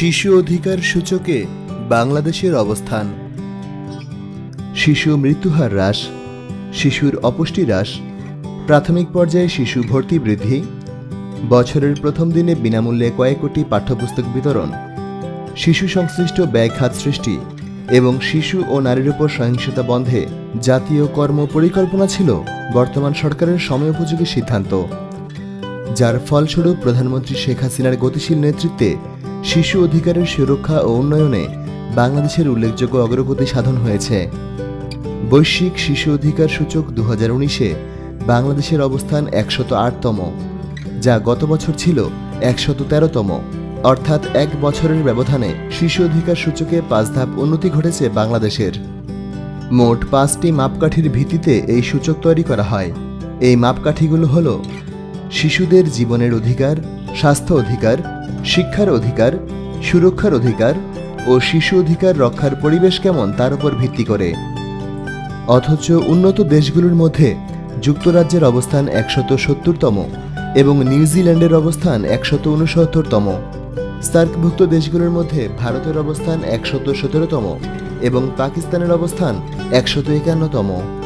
শিশু অধিকার সূচকে বাংলাদেশের অবস্থান। শিশু মৃত্যুহার হ্রাস, শিশুর অপুষ্টি হ্রাস, প্রাথমিক পর্যায়ে শিশু ভর্তি বৃদ্ধি, বছরের প্রথম দিনে বিনামূল্যে কয়েক কোটি পাঠ্যপুস্তক বিতরণ, শিশু সংশ্লিষ্ট ব্যয় খাত সৃষ্টি এবং শিশু ও নারীর উপর সহিংসতা বন্ধে জাতীয় কর্ম পরিকল্পনা ছিল বর্তমান সরকারের সময়োপযোগী সিদ্ধান্ত, যার ফলস্বরূপ প্রধানমন্ত্রী শেখ হাসিনার গতিশীল নেতৃত্বে শিশু অধিকারের সুরক্ষা ও উন্নয়নে বাংলাদেশের উল্লেখযোগ্য অগ্রগতি সাধন হয়েছে। বৈশ্বিক শিশু অধিকার সূচক 2019-এ বাংলাদেশের অবস্থান 108তম, যা গত বছর ছিল 113তম। অর্থাৎ এক বছরের ব্যবধানে শিশু অধিকার সূচকে 5 ধাপ উন্নতি ঘটেছে বাংলাদেশের। মোট 5টি মাপকাঠির ভিত্তিতে এই সূচক তৈরি করা হয়। এই মাপকাঠিগুলো হল শিশুদের জীবনের অধিকার, স্বাস্থ্য অধিকার, শিক্ষার অধিকার, সুরক্ষার অধিকার ও শিশু অধিকার রক্ষার পরিবেশ কেমন তার উপর ভিত্তি করে। অথচ উন্নত দেশগুলোর মধ্যে যুক্তরাজ্যের অবস্থান 170তম এবং নিউজিল্যান্ডের অবস্থান 169তম। সার্কভুক্ত দেশগুলোর মধ্যে ভারতের অবস্থান 117তম এবং পাকিস্তানের অবস্থান 151তম।